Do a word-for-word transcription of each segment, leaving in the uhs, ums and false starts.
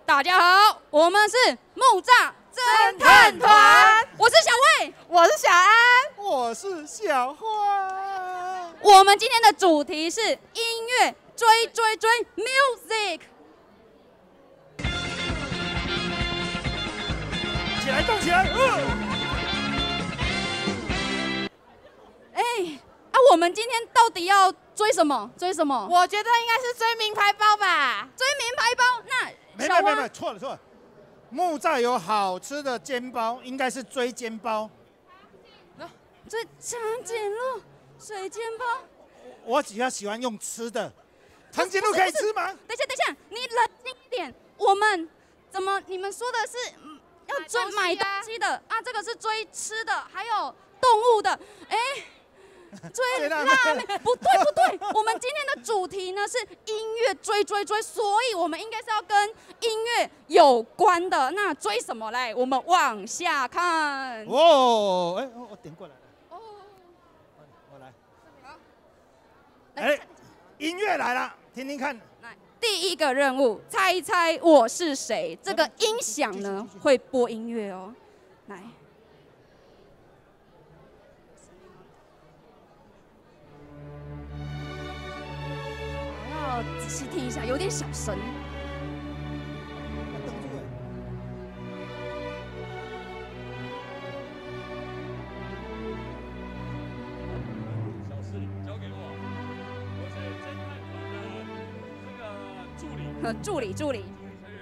大家好，我们是木栅侦探团，我是小魏， 我是小安， 我是小花。 我们今天的主题是音乐追追追 music。 起来，动起来！ 哎、呃，啊，我们今天到底要追什么？追什么？ 我觉得应该是追名牌包吧。 追名牌包？那没没没没，错了错了。木栅有好吃的煎包，应该是追煎包。 追长颈鹿水煎包。 我比较喜欢用吃的。长颈鹿可以吃吗？ 等一下，等一下，你冷静一点。我们怎么？你们说的是？嗯要追买东西的啊，这个是追吃的，还有动物的，哎，追拉面，不对不对，我们今天的主题呢是音乐追追追，所以我们应该是要跟音乐有关的。那追什么嘞？我们往下看。 哦，哎，我点过来了。哦，我来。哎，音乐来了，听听看。 第一个任务，猜猜我是谁。这个音响呢会播音乐哦，来，我要仔细听一下，有点小声。 小事交给我，我是侦探团的这个助理。 助理助理，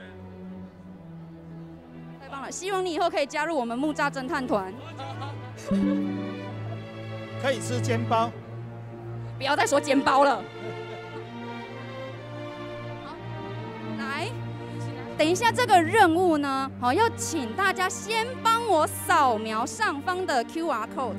太棒了！希望你以后可以加入我们木栅侦探团。 可以吃煎包， 不要再说煎包了。好，来，等一下这个任务呢，好，要请大家先帮我扫描上方的 Q R code。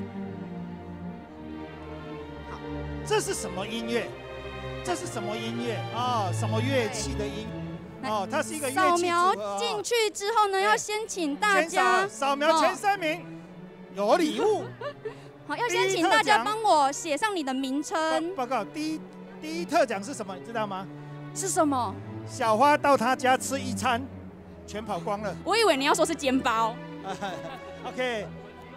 这是什么音乐？这是什么音乐啊？什么乐器的音？哦，它是一个乐器扫描组合进去之后呢，要先请大家扫描前三名有礼物。 好，要先请大家帮我写上你的名称。 报告，第一第一特奖是什么？你知道吗？ 是什么？ 小花到他家吃一餐，全跑光了。 我以为你要说是煎包。 OK，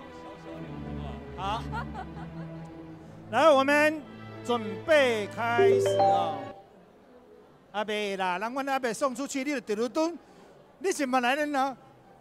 好，然后我们准备开始哦。阿伯啦，让我阿伯送出去，你就丢丢蹲，你怎么来的呢？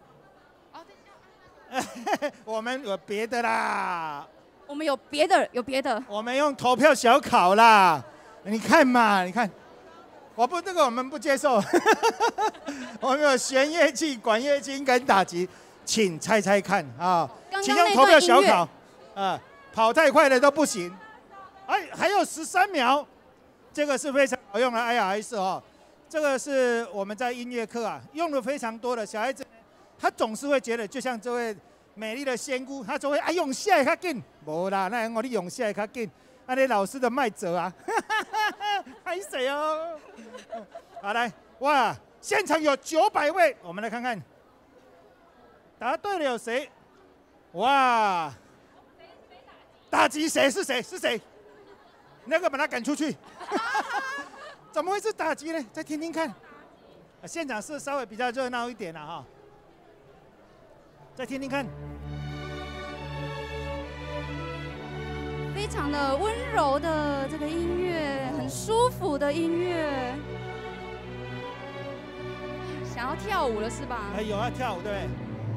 我们有别的啦。 我们有别的，有别的。 我们用投票小考啦，你看嘛，你看，我不这个我们不接受。我们有弦乐器、管乐器跟打击，请猜猜看啊！请用投票小考啊，跑太快的都不行。哎，还有十三秒，这个是非常好用的 I R S 哦。这个是我们在音乐课啊用的非常多的，小孩子他总是会觉得，就像这位美丽的仙姑，她就会啊用下较紧，无啦，那我你用下较紧，啊你老师的麦哲啊，拍谁哦？好来，哇，现场有九百位，我们来看看，答对了有谁？哇，打击谁是谁是谁？那个把他赶出去。怎么会是打击呢？再听听看。现场是稍微比较热闹一点了哈。再听听看。 非常的温柔的这个音乐，很舒服的音乐。想要跳舞了是吧？ 哎，有要跳舞对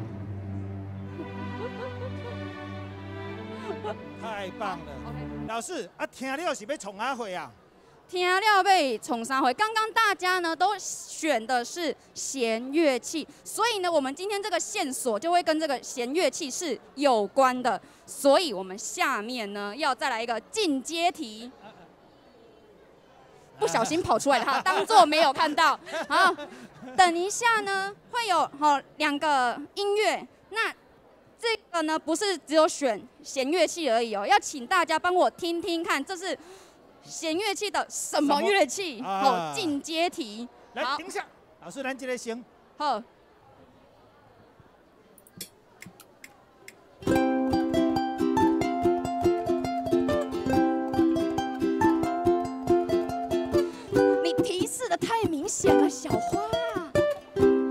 不对？太棒了。老师啊，听了是要创啥会啊？ 听了被冲三回，刚刚大家呢都选的是弦乐器，所以呢，我们今天这个线索就会跟这个弦乐器是有关的，所以我们下面呢要再来一个进阶题，不小心跑出来了哈，当作没有看到。好，等一下呢会有好两个音乐，那这个呢不是只有选弦乐器而已哦，要请大家帮我听听看，这是。弦乐器的什么乐器？好、啊，进阶题。 来，停下，老师，咱这个先。 好。你提示的太明显了，小花。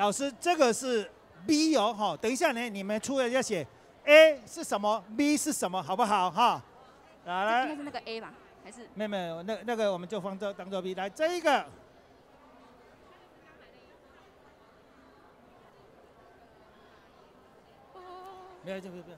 老师，这个是 B 哦，哈，等一下呢，你们出来要写 A 是什么 ，B 是什么，好不好？哈，来， 应该是那个 A 吧？还是？ 没有没有，那那个我们就放这当做 B。来，这一个。没有，就不不。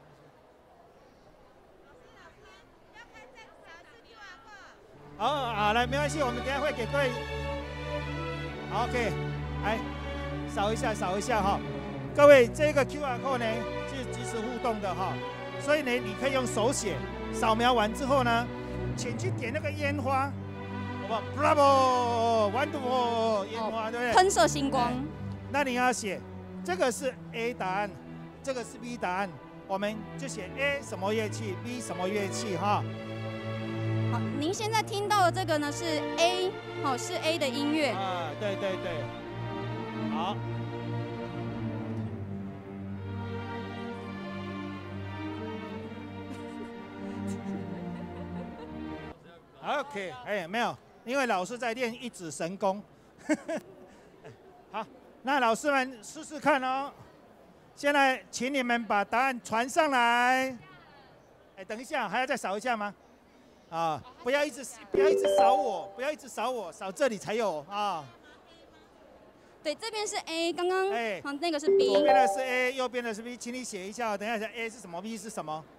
好，好，来，没关系，我们等一下会给各位。好 ，OK， 来，扫一下，扫一下哈。各位，这个 Q R code 呢是即时互动的哈，所以呢，你可以用手写，扫描完之后呢，请去点那个烟花，好不好 ？Bravo，wonderful， 烟花，对不对？ 喷射星光。 那你要写，这个是 A 答案，这个是 B 答案，我们就写 A 什么乐器 ，B 什么乐器哈。 好，您现在听到的这个呢是 A， 好，是 A 的音乐。 啊，对对对，好。OK， 哎，没有，因为老师在练一指神功。好，那老师们试试看哦。现在请你们把答案传上来。哎，等一下，还要再扫一下吗？啊，不要一直不要一直扫我，不要一直扫我，扫这里才有啊。 对，这边是 A， 刚刚哎， 好，那个是 B。 左边的是 A， 右边的是 B， 请你写一下。等一下 ，A 是什么 ，B 是什么？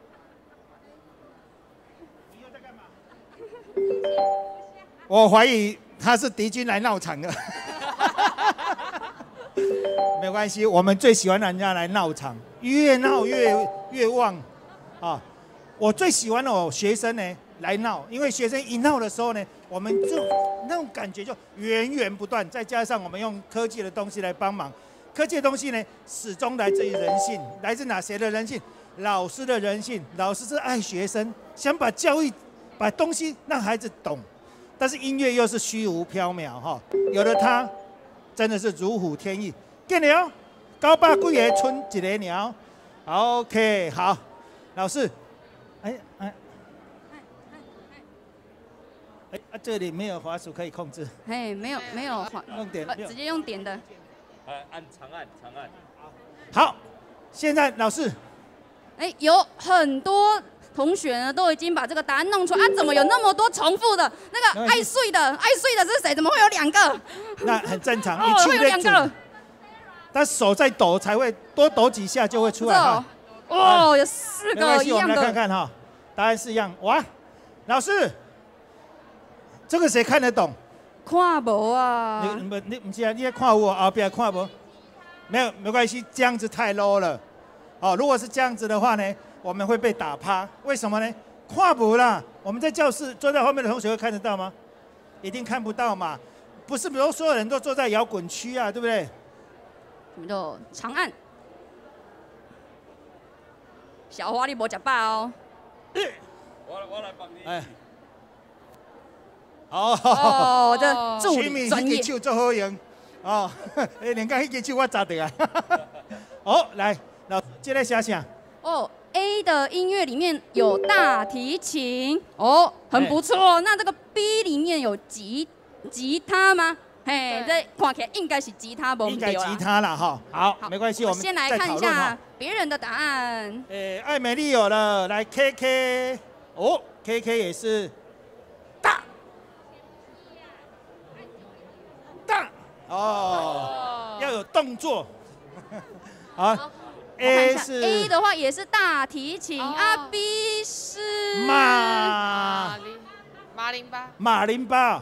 你又在干嘛？我怀疑他是敌军来闹场的。没关系，我们最喜欢人家来闹场，越闹越越旺啊！我最喜欢我学生呢来闹，因为学生一闹的时候呢，我们就那种感觉就源源不断，再加上我们用科技的东西来帮忙，科技的东西呢始终来自于人性，来自哪谁的人性？老师的人性，老师是爱学生，想把教育把东西让孩子懂，但是音乐又是虚无缥缈哈，有了它真的是如虎添翼。见了，九百几个春一个鸟。OK， 好，老师，哎哎哎啊，这里没有滑鼠可以控制。 哎，没有没有滑， 用点， 呃，直接用点的。 哎，按长按长按。 好，现在老师， 哎，有很多同学呢都已经把这个答案弄出来啊，怎么有那么多重复的？那个爱睡的，爱睡的是谁？怎么会有两个？ 那很正常， 哦，会有两个。 他手在抖才会多抖几下就会出来哈。 哦，有四个一样的。 我们来看看哈，答案是一样。哇，老师，这个谁看得懂？ 看不啊？ 你不你不是啊？你在看我后边看不？没有没关系，这样子太 low 了。哦，如果是这样子的话呢，我们会被打趴。为什么呢？看不啦。我们在教室坐在后面的同学会看得到吗？一定看不到嘛。不是，比如所有人都坐在摇滚区啊，对不对？ 我们就长按。小花，你无吃饱哦。 我来我来帮你。 哎。哦。 哦，这助理专业。 手做好用。哦，哎，连刚迄支手我砸掉啊。好，来，老师接来想想。 哦 ，A 的音乐里面有大提琴，哦，很不错。那这个 B 里面有吉吉他吗？嘿，这看起来应该是吉他，不应该吉他啦哈。好，没关系，我们先来看一下别人的答案。 诶，艾美丽有了，来 K K， 哦 ，K K 也是大大哦，要有动作。好 ，A 是 A 的话也是大提琴啊 ，B 是马马林巴马林巴。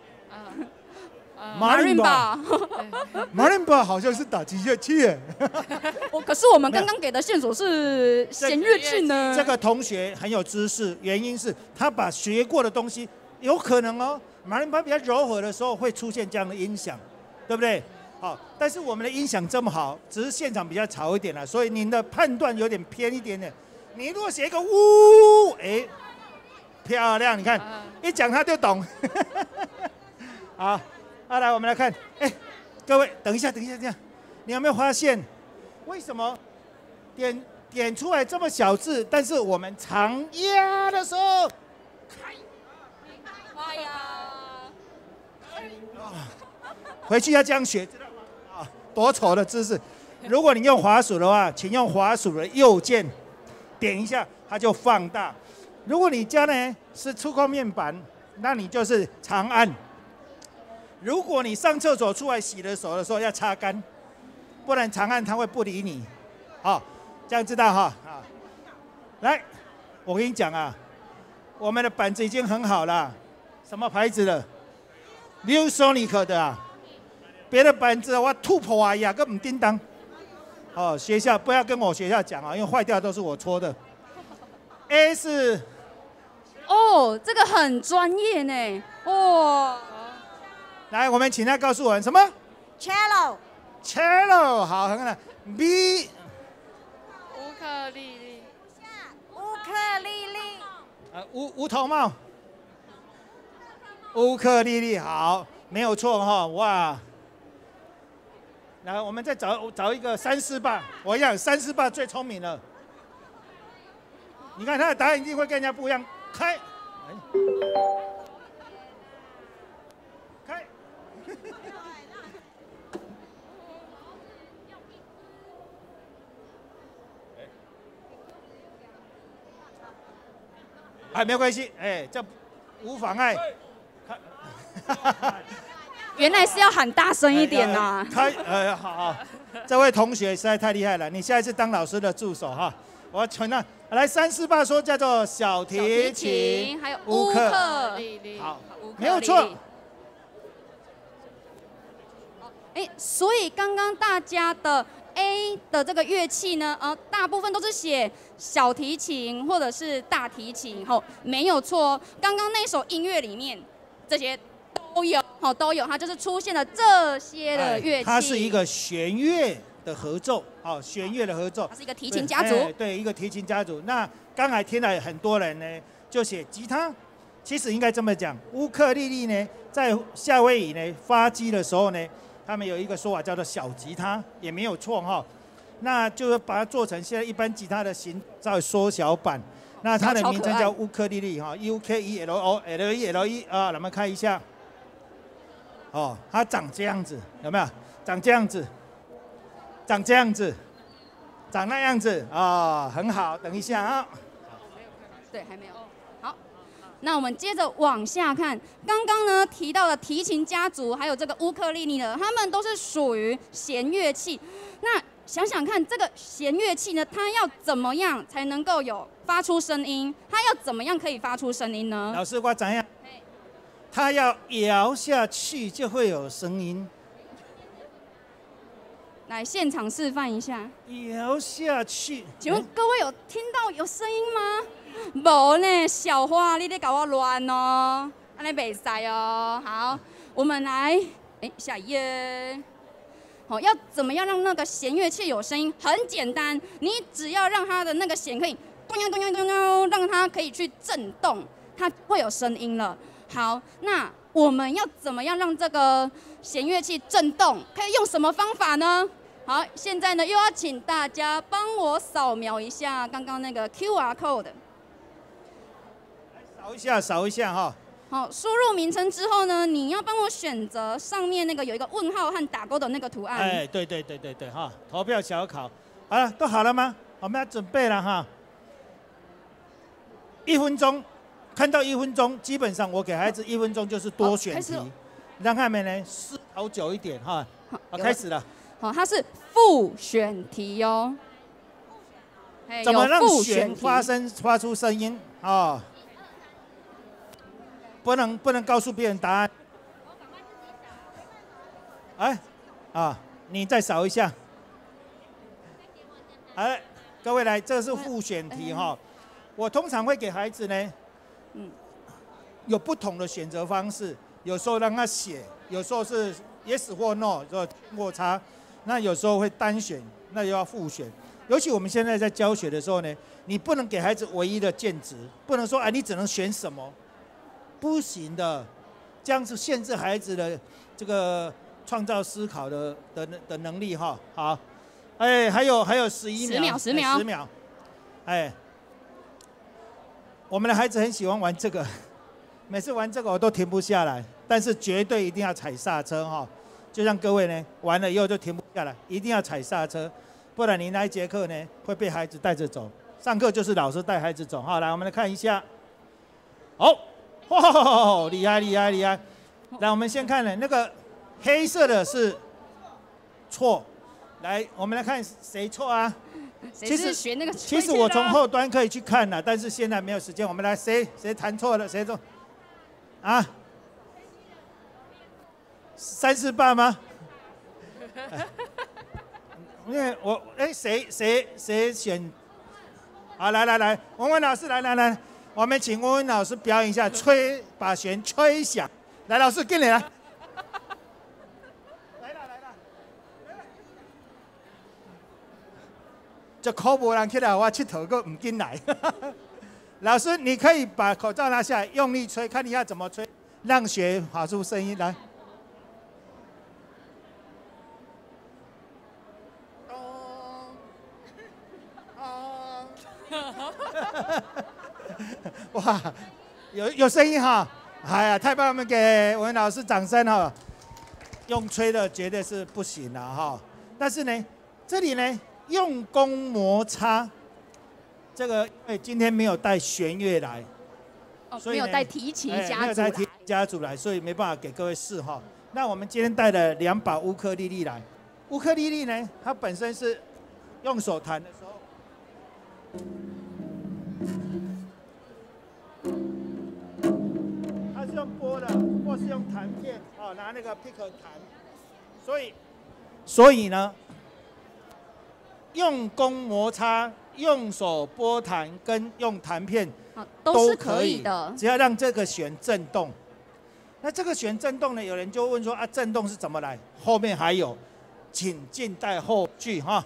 马林巴， 马林巴好像是打击乐器耶。 我可是我们刚刚给的线索是弦乐器呢。 这个同学很有知识，原因是他把学过的东西，有可能哦，马林巴比较柔和的时候会出现这样的音响，对不对？好，但是我们的音响这么好，只是现场比较吵一点了，所以您的判断有点偏一点点。你如果写一个呜，哎，漂亮，你看一讲他就懂。好。好，来，我们来看，哎，各位，等一下，等一下，这样，你有没有发现，为什么点点出来这么小字，但是我们长压的时候，开，哎呀，回去要这样学，知道吗？啊， 多丑的姿势！如果你用滑鼠的话，请用滑鼠的右键点一下，它就放大。如果你家呢是触控面板，那你就是长按。如果你上厕所出来洗的手的时候要擦干，不然长按它会不理你。好，这样知道哈啊。来，我跟你讲啊，我们的板子已经很好了，什么牌子的 ？ViewSonic 的啊。别的板子我吐破啊呀，根本叮当。哦，学校不要跟我学校讲啊，因为坏掉都是我搓的。A 是， 哦，这个很专业呢，哇！ 来，我们请他告诉我们什么 cello ？cello 好，很好。B 乌克丽丽，乌克丽丽， 呃，乌乌头帽，乌克丽丽好，没有错哈，哇！来，我们再找找一个三四霸，我想三四霸最聪明了。你看他的答案一定会跟人家不一样。开，开，哎，没有关系，哎，这无妨碍。 原来是要喊大声一点呐、 开，呃，好好，这位同学实在太厉害了，你下一次当老师的助手哈。我传那来三四八说叫做小提琴， 还有乌克， 好，没有错。 哎，所以刚刚大家的 A 的这个乐器呢，呃，大部分都是写小提琴或者是大提琴，吼，没有错。刚刚那首音乐里面这些都有，吼，都有，它就是出现了这些的乐器。 它是一个弦乐的合奏，哦，弦乐的合奏。 它是一个提琴家族。 对，对，一个提琴家族。那刚才听了很多人呢，就写吉他，其实应该这么讲，乌克丽丽呢，在夏威夷呢发迹的时候呢。他们有一个说法叫做小吉他，也没有错哈。那就是把它做成现在一般吉他的形，稍微缩小版。那它的名称叫乌克丽丽哈 ，U K E L O L E L E 啊，咱们看一下。哦，它长这样子，有没有？长这样子，长这样子，长那样子啊、哦，很好。等一下啊。 对，还没有。好。那我们接着往下看，刚刚呢提到的提琴家族，还有这个乌克丽丽呢，他们都是属于弦乐器。那想想看，这个弦乐器呢，它要怎么样才能够有发出声音？它要怎么样可以发出声音呢？ 老师，我怎样？它要摇下去就会有声音。 来，现场示范一下。 摇下去。 请问各位有听到有声音吗？无呢，小花，你得搞我乱哦，安尼袂使哦。好，我们来，哎，下一页。好，要怎么样让那个弦乐器有声音？很简单，你只要让它的那个弦可以咚咚咚咚咚，让它可以去震动，它会有声音了。好，那我们要怎么样让这个弦乐器震动？可以用什么方法呢？好，现在呢又要请大家帮我扫描一下刚刚那个 Q R code。 扫一下，扫一下哈。 好，输入名称之后呢，你要帮我选择上面那个有一个问号和打勾的那个图案。 哎，对对对对对哈，投票小考，好了，都好了吗？我们要准备了哈。一分钟，看到一分钟，基本上我给孩子一分钟就是多选题，让他们呢思考久一点哈。好，开始了。 好，它是复选题哦。 怎么让弦发声发出声音啊？哦不能不能告诉别人答案。哎，啊，你再扫一下。哎，各位来，这是复选题哈。我通常会给孩子呢，嗯，有不同的选择方式。有时候让他写，有时候是 yes 或 no， 就或叉。那有时候会单选，那就要复选。尤其我们现在在教学的时候呢，你不能给孩子唯一的键值，不能说哎你只能选什么。不行的，这样子限制孩子的这个创造思考的的的能力哈。好，哎，还有还有十一秒， 十秒， 十秒，哎，我们的孩子很喜欢玩这个，每次玩这个我都停不下来，但是绝对一定要踩刹车哈。 就像各位呢，玩了以后就停不下来，一定要踩刹车，不然你那一节课呢会被孩子带着走。上课就是老师带孩子走。好，来我们来看一下。哦，哇，厉害厉害厉害！来，我们先看呢，那个黑色的是错。来，我们来看谁错啊？ 谁是学那个？ 其实我从后端可以去看了，但是现在没有时间。我们来谁谁弹错了？谁错？啊？三四八吗？因为我哎，谁谁谁选？好，来来来，文文老师来来来，我们请文文老师表演一下吹，把弦吹响。来，老师跟你来。来了来了。这可无人起来，我佚佗个唔进来。老师，你可以把口罩拿下来，用力吹，看你要怎么吹，让弦发出声音来。哇，有有声音哈！哎呀，太棒了！我们给文老师掌声哈！用吹的绝对是不行了哈。但是呢，这里呢用功摩擦，这个因为今天没有带弦乐来， 哦，没有带提琴家族来， 没有带提琴家族来，所以没办法给各位试哈。那我们今天带了两把乌克丽丽来，乌克丽丽呢，它本身是用手弹的时候。它是用拨的，或是用弹片，哦，拿那个 pick 弹，所以，所以呢，用功摩擦、用手拨弹跟用弹片都是可以的， 只要让这个弦震动。那这个弦震动呢，有人就问说啊，震动是怎么来？后面还有，请静待后句哈。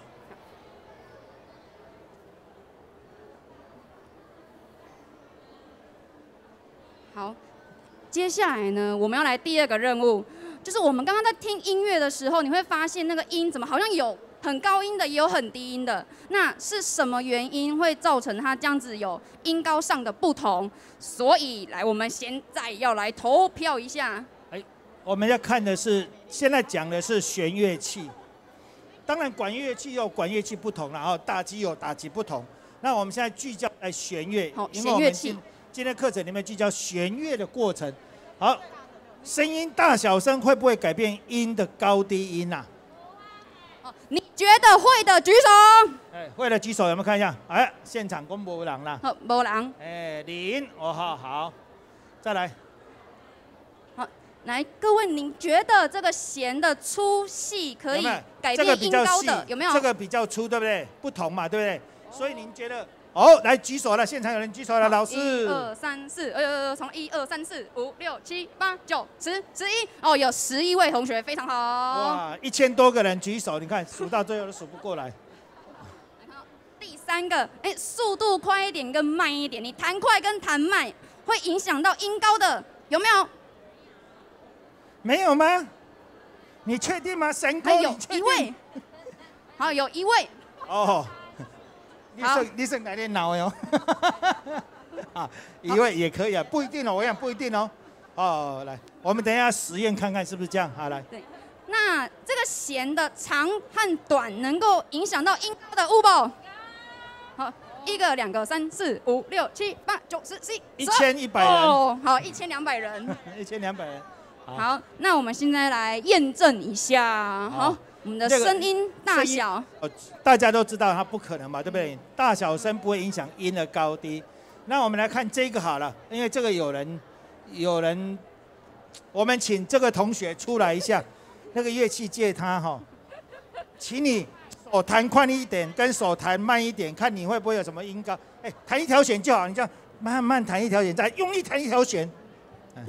好，接下来呢，我们要来第二个任务，就是我们刚刚在听音乐的时候，你会发现那个音怎么好像有很高音的，也有很低音的，那是什么原因会造成它这样子有音高上的不同？所以来，我们现在要来投票一下。 哎，我们要看的是，现在讲的是弦乐器，当然管乐器有管乐器不同，然后打击有打击不同。那我们现在聚焦在弦乐， 好， 因为我们弦乐器。 今天课程里面聚焦弦乐的过程。好，声音大小声会不会改变音的高低音啊？ 哦，你觉得会的举手。 哎，会的举手，有没有看一下？哎，现场公布人啦。 好，没人。 哎，零，哦好好，再来。 好，来各位，您觉得这个弦的粗细可以改变音高的，有没有？ 这个比较粗，对不对？不同嘛，对不对？所以您觉得？哦，来举手了，现场有人举手了，老师。 一二三四，呃，从一二三四五六七八九十十一，哦，有十一位同学，非常好。 哇，一千多个人举手，你看数到最后都数不过来。 第三个，哎，速度快一点跟慢一点，你弹快跟弹慢会影响到音高的，有没有？ 没有吗？你确定吗？神哥， 有一位，好，有一位。 哦。你是你是哪点脑哟？啊，一位也可以啊，不一定哦，我想不一定哦。哦，来，我们等一下实验看看是不是这样。好，来。 对，那这个弦的长和短能够影响到音高的有无？好，一个、两个、三四五六七八九十十一， 一千一百人。 哦，好，一千两百人。 一千两百人。 好，那我们现在来验证一下。好。我们的声音大小， 哦，大家都知道它不可能嘛，对不对？大小声不会影响音的高低。那我们来看这个好了，因为这个有人，有人，我们请这个同学出来一下，那个乐器借他哈，请你手弹快一点，跟手弹慢一点，看你会不会有什么音高。哎，弹一条弦就好，你这样慢慢弹一条弦，再用力弹一条弦。哎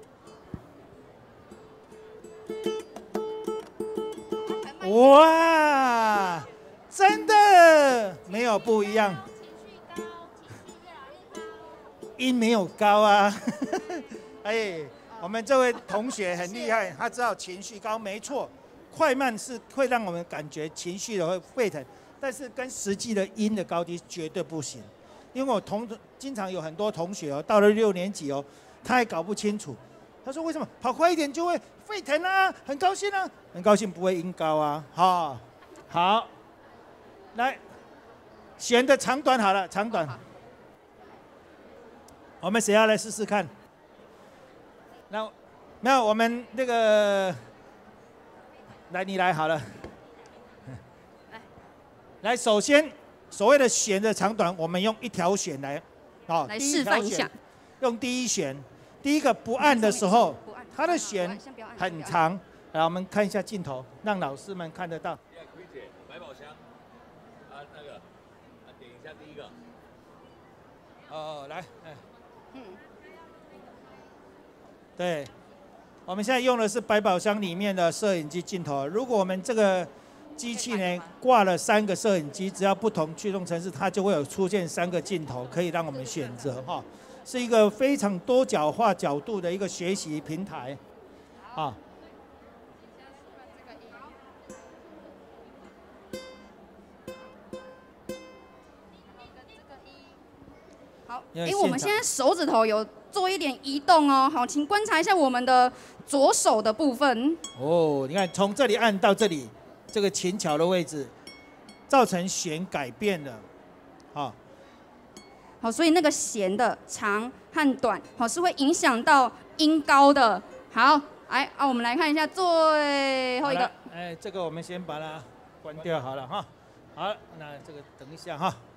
哇，真的没有不一样，音没有高啊。哎，我们这位同学很厉害，他知道情绪高，没错，快慢是会让我们感觉情绪的会沸腾，但是跟实际的音的高低绝对不行。因为我同经常有很多同学哦，到了六年级哦，他还搞不清楚他说为什么跑快一点就会沸腾啊？很高兴啊，很高兴不会音高啊。好，好，来，弦的长短好了，长短。我们谁要来试试看？那没有，我们那个，来你来好了。来，来，首先所谓的弦的长短，我们用一条弦来，好， 来示范一下。 用第一弦，第一个不按的时候，它的弦很长。来，我们看一下镜头，让老师们看得到。 百宝箱，啊那个，啊点一下第一个。 哦，来，哎。嗯，对，我们现在用的是百宝箱里面的摄影机镜头。如果我们这个机器呢挂了三个摄影机，只要不同驱动程式，它就会有出现三个镜头，可以让我们选择哈，是一个非常多角化角度的一个学习平台，啊。 好，哎，我们现在手指头有做一点移动哦。好，请观察一下我们的左手的部分。 哦，你看从这里按到这里，这个琴桥的位置，造成弦改变了，好。 好，所以那个弦的长和短，好是会影响到音高的。好，来啊，我们来看一下最后一个。 哎，这个我们先把它关掉好了哈。好，那这个等一下哈。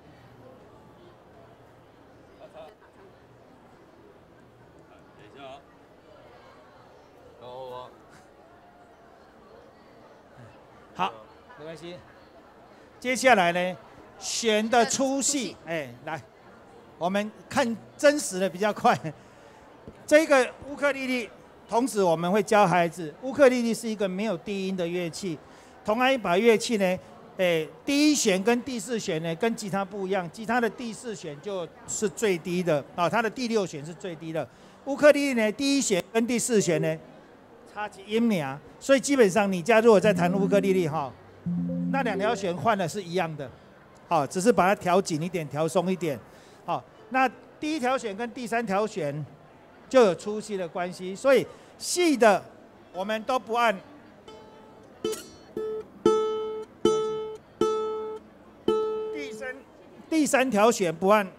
好，没关系。接下来呢，弦的粗细，哎，来，我们看真实的比较快。这个乌克丽丽，同时我们会教孩子，乌克丽丽是一个没有低音的乐器。同样一把乐器呢，哎，第一弦跟第四弦呢，跟吉他不一样，吉他的第四弦就是最低的啊，它的第六弦是最低的。乌克丽丽呢，第一弦跟第四弦呢，差几音秒，所以基本上你家如果在弹乌克丽丽哈，那两条弦换的是一样的，好，只是把它调紧一点，调松一点，好，那第一条弦跟第三条弦就有粗细的关系，所以细的我们都不按，第三第三条弦不按。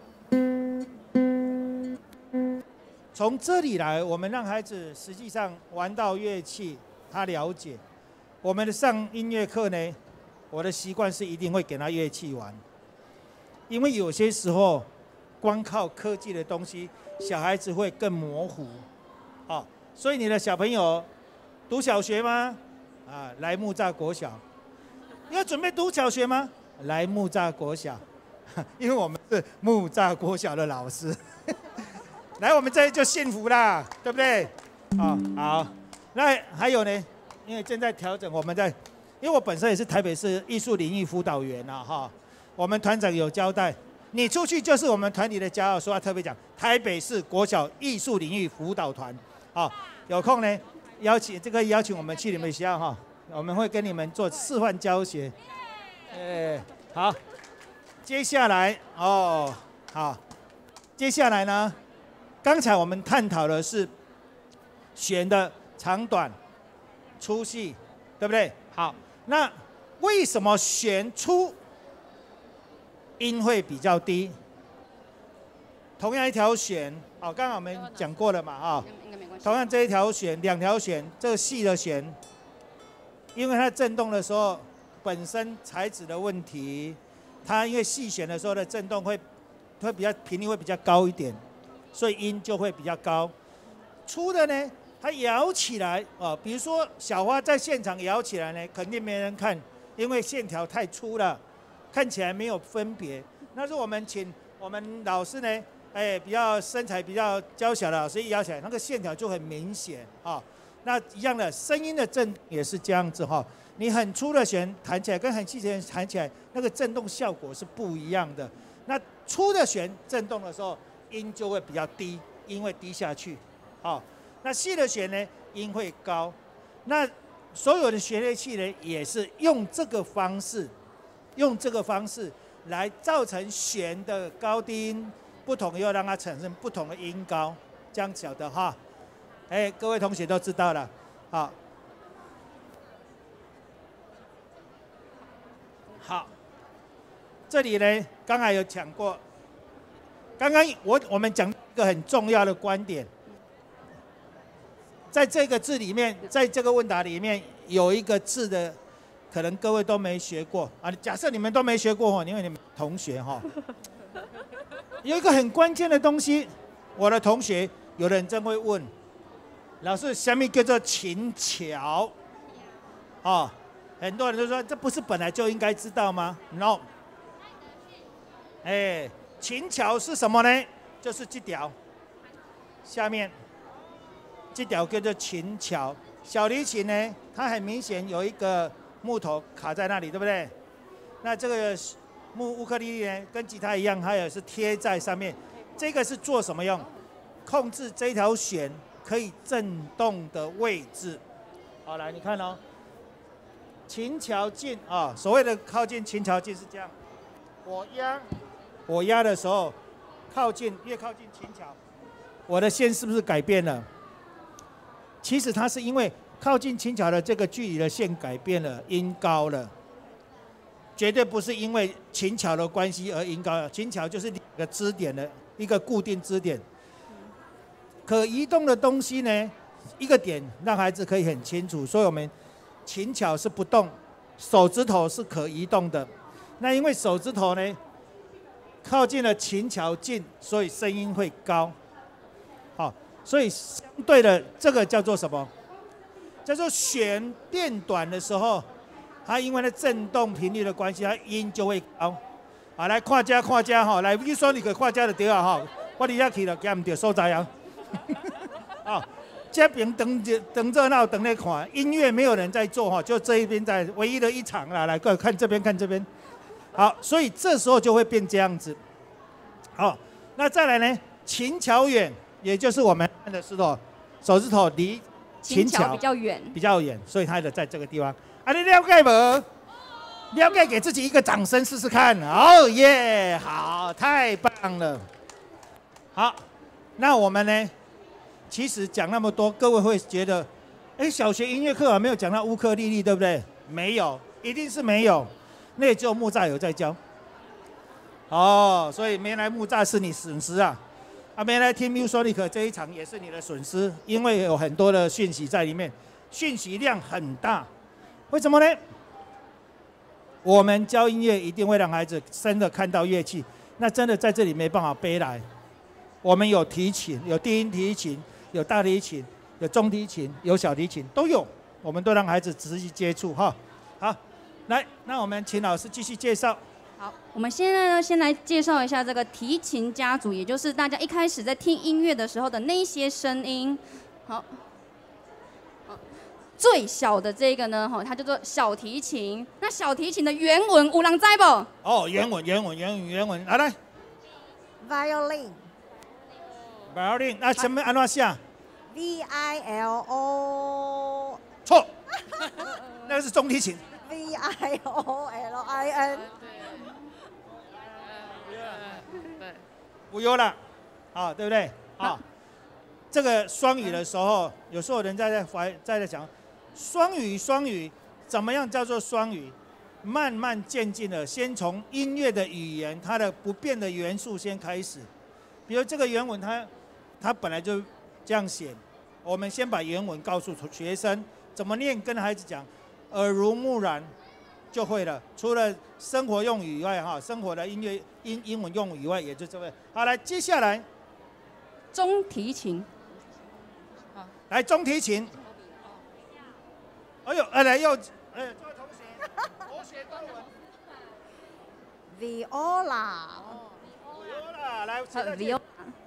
从这里来，我们让孩子实际上玩到乐器，他了解。我们的上音乐课呢，我的习惯是一定会给他乐器玩，因为有些时候光靠科技的东西，小孩子会更模糊。好，所以你的小朋友读小学吗？啊，来木栅国小。要准备读小学吗？来木栅国小，因为我们是木栅国小的老师。来，我们这就幸福啦，对不对？哦，好。那还有呢？因为正在调整，我们在，因为我本身也是台北市艺术领域辅导员啊，哈。我们团长有交代，你出去就是我们团体的骄傲，所以要特别讲台北市国小艺术领域辅导团。好，有空呢邀请这个邀请我们去你们学校哈，我们会跟你们做示范教学。哎，好。接下来哦，好，接下来呢？刚才我们探讨的是弦的长短、粗细，对不对？好，那为什么弦粗音会比较低？同样一条弦，哦，刚刚我们讲过了嘛，啊，同样这一条弦，两条弦，这个细的弦，因为它震动的时候本身材质的问题，它因为细弦的时候的震动会会比较频率会比较高一点。所以音就会比较高，粗的呢，它摇起来啊、哦，比如说小花在现场摇起来呢，肯定没人看，因为线条太粗了，看起来没有分别。那是我们请我们老师呢，哎，比较身材比较娇小的老师一摇起来，那个线条就很明显啊、哦。那一样的声音的震也是这样子哈、哦，你很粗的弦弹起来跟很细的弦弹起来，那个震动效果是不一样的。那粗的弦震动的时候，音就会比较低，音会低下去，好，那细的弦呢，音会高。那所有的弦乐器呢，也是用这个方式，用这个方式来造成弦的高低音不同，又让它产生不同的音高，这样晓得哈。 哎，各位同学都知道了，好，好，这里呢，刚才有讲过，刚刚我我们讲一个很重要的观点，在这个字里面，在这个问答里面有一个字的，可能各位都没学过啊。假设你们都没学过哈，因为你们同学哈，有一个很关键的东西，我的同学有的人真会问。老师，什么叫做琴桥？哦，很多人都说这不是本来就应该知道吗 ？No。哎，琴桥是什么呢？就是这条，下面这条叫做琴桥。小提琴呢，它很明显有一个木头卡在那里，对不对？那这个木乌克丽丽呢，跟吉他一样，它也是贴在上面。这个是做什么用？控制这条弦可以震动的位置。好，来你看哦，琴桥近啊，所谓的靠近琴桥近是这样，我压，我压的时候，靠近越靠近琴桥，我的线是不是改变了？其实它是因为靠近琴桥的这个距离的线改变了，音高了，绝对不是因为琴桥的关系而音高了。琴桥就是两个支点的一个固定支点。可移动的东西呢，一个点让孩子可以很清楚，所以我们琴桥是不动，手指头是可移动的。那因为手指头呢靠近了琴桥近，所以声音会高。好，所以相对的这个叫做什么？叫做弦变短的时候，它因为它振动频率的关系，它音就会高。好，来看家看家哈，来你说你可看家就对啊哈，我离遐去了，惊唔对所在啊。哦，这边等等热闹，等来看音乐，没有人在做哈，就这一边在唯一的一场啦。来，各位看这边，看这边。好，所以这时候就会变这样子。好，那再来呢？琴桥远，也就是我们看的是头手指头离琴桥比较远， 比较远，所以它的在这个地方。啊，你了解不？了解，给自己一个掌声试试看。哦耶，好，太棒了。好，那我们呢？其实讲那么多，各位会觉得，哎，小学音乐课啊没有讲到乌克丽丽，对不对？没有，一定是没有，那也只有木栅有在教。哦，所以没来木栅是你损失啊，啊，没来听 Musonic 这一场也是你的损失，因为有很多的讯息在里面，讯息量很大。为什么呢？我们教音乐一定会让孩子真的看到乐器，那真的在这里没办法背来。我们有提琴，有低音提琴，有大提琴，有中提琴，有小提琴，都有，我们都让孩子仔细接触哈。好，来，那我们请老师继续介绍。 好，我们现在呢，先来介绍一下这个提琴家族，也就是大家一开始在听音乐的时候的那一些声音。好，最小的这个呢，哈，它叫做小提琴。那小提琴的原文有人知不？ 哦，原文，原文，原文，原文，来来 violin。 violin， 那前面安怎写 ？V I L O。 错，那个是中提琴。 V I O L I N。 对， 不有了，啊，对不对？啊，这个双语的时候，有时候人家在怀在在讲，双语双语怎么样叫做双语？慢慢渐进的，先从音乐的语言，它的不变的元素先开始。比如这个原文它，它本来就这样写，我们先把原文告诉学生怎么念，跟孩子讲，耳濡目染就会了。除了生活用语以外，哈，生活的音乐英英文用语以外，也就这位。好，来接下来中提琴。 来中提琴。哎呦，哎来又，哎，这位同学，我写中文。 Viola。 Viola，来， 呃，Viola。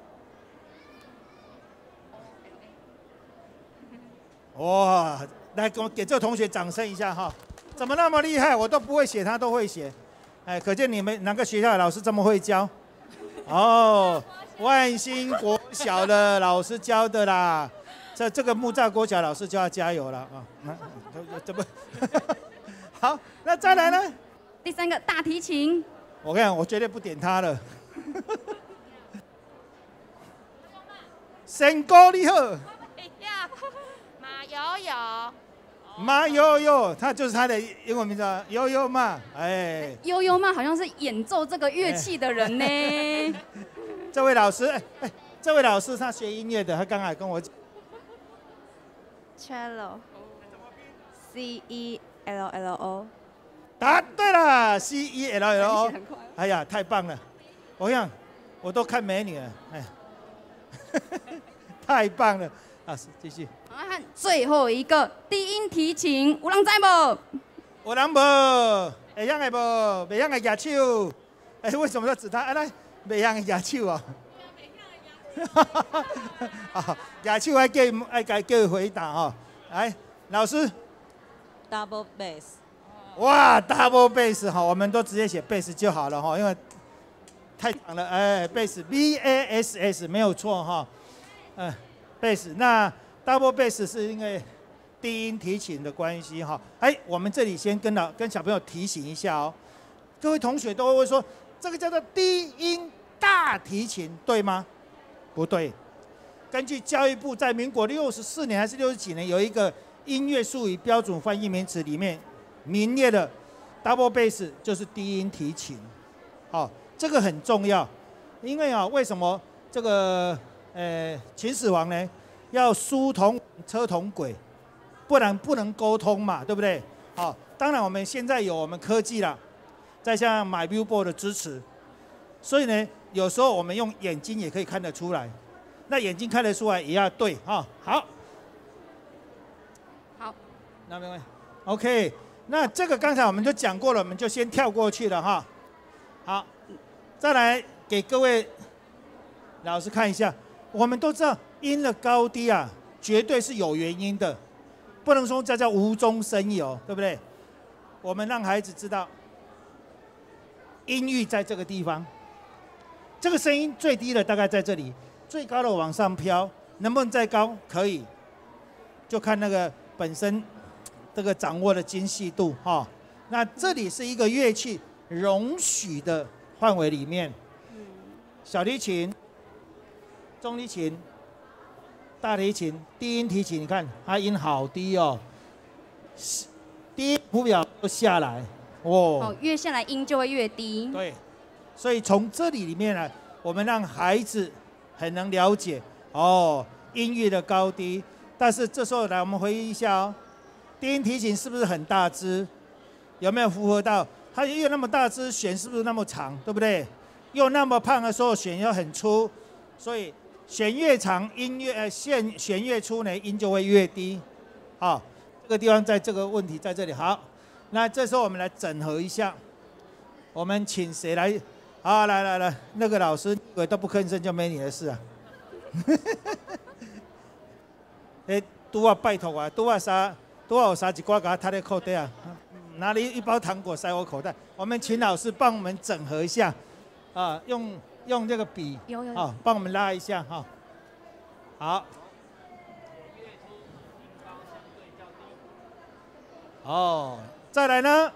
哇，来给我给这个同学掌声一下哈！怎么那么厉害？我都不会写，他都会写。哎，可见你们哪个学校的老师这么会教？哦，万兴国小的老师教的啦。这这个木栅国小老师就要加油了啊！那怎么？好，那再来呢？ 第三个大提琴。 我跟你讲，我绝对不点他了。仙哥你好。 有有。 马悠悠，他就是他的英文名字啊，悠悠嘛，哎， 悠悠嘛，好像是演奏这个乐器的人呢。 这位老师，哎哎，这位老师他学音乐的，他刚才跟我讲 cello，C E L L O。 答对了 ，C E L L O。哎呀，太棒了！我想，我都看美女了，哎，太棒了！老师继续。 来看最后一个低音提琴，有人知不？ 有人无？会晓的无？袂晓的举手。哎，为什么要指他？哎来，袂晓的举手哦。啊，举手爱叫爱该叫回答哦。来，老师。 Double bass。 哇 ，double bass 哈，我们都直接写 bass 就好了哈，因为太长了。哎 ，bass B A S S 没有错哈。嗯 ，bass 那 double bass 是因为低音提琴的关系哈。哎，我们这里先跟老跟小朋友提醒一下哦，各位同学都会说这个叫做低音大提琴，对吗？不对。根据教育部在民国六十四年还是六十几年有一个音乐术语标准翻译名词里面名列的 double bass 就是低音提琴。好、哦，这个很重要，因为啊、哦，为什么这个呃秦始皇呢要书同车同轨，不然不能沟通嘛，对不对？好、哦，当然我们现在有我们科技啦，再像 MyBillboard 的支持，所以呢，有时候我们用眼睛也可以看得出来。那眼睛看得出来也要对哈、哦。好， 好， 那没关系。OK， 那这个刚才我们就讲过了，我们就先跳过去了哈。好，再来给各位老师看一下，我们都知道音的高低啊，绝对是有原因的，不能说这叫无中生有，对不对？我们让孩子知道，音域在这个地方，这个声音最低的大概在这里，最高的往上飘，能不能再高？可以，就看那个本身这个掌握的精细度哈、哦。那这里是一个乐器容许的范围里面，小提琴、中提琴、大提琴、低音提琴，你看它音好低哦，低音谱表都下来哦。 哦，越下来音就会越低。 对，所以从这里里面呢，我们让孩子很能了解哦音域的高低。但是这时候来，我们回忆一下哦，低音提琴是不是很大支？有没有符合到？它越那么大支，弦是不是那么长？对不对？又那么胖的时候，弦又很粗，所以弦越长，音越呃线弦越粗呢，音就会越低。好、哦，这个地方在这个问题在这里。好，那这时候我们来整合一下，我们请谁来？好，来来来，那个老师以为都不吭声就没你的事啊。哎，拄啊拜托啊，拄啊啥，拄啊有啥一挂给他摊在口袋啊，拿了一包糖果塞我口袋。我们请老师帮我们整合一下，啊，用用这个笔， 有有啊，帮我们拉一下哈。好。哦，再来呢？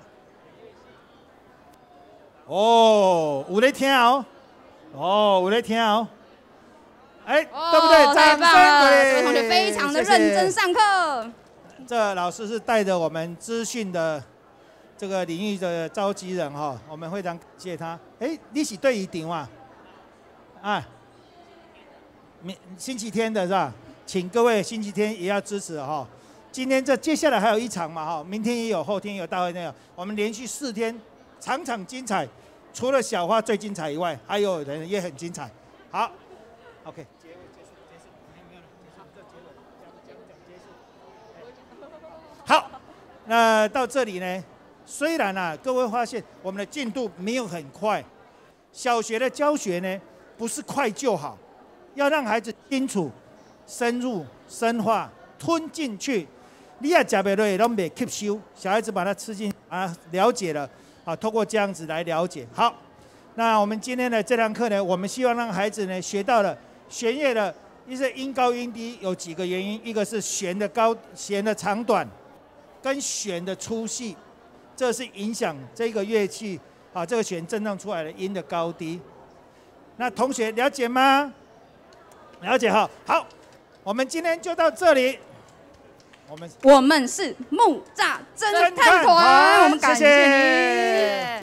哦，有在听哦，哦，有在听哦。哎， 哦、 对不对？掌声这对， 位同学非常的认真上课。 这老师是带着我们资讯的这个领域的召集人哈、哦，我们非常感谢他。哎，你是对一顶嘛？啊，明星期天的是吧？请各位星期天也要支持哈、哦。今天这接下来还有一场嘛哈，明天也有，后天也有，大会也有，我们连续四天场场精彩。除了小花最精彩以外，还有人也很精彩。好 ，OK。结尾结束结束，没有了，结束这结尾讲讲讲结束。好，那到这里呢，虽然啊，各位发现我们的进度没有很快，小学的教学呢不是快就好，要让孩子清楚、深入、深化、吞进去。你也吃不落，都没吸收，小孩子把它吃进啊，了解了啊，透过这样子来了解。好，那我们今天的这堂课呢，我们希望让孩子呢学到了弦乐的一些音高音低有几个原因，一个是弦的高、弦的长短，跟弦的粗细，这是影响这个乐器啊这个弦震荡出来的音的高低。那同学了解吗？了解哈。好，我们今天就到这里。 我们我们是木栅侦探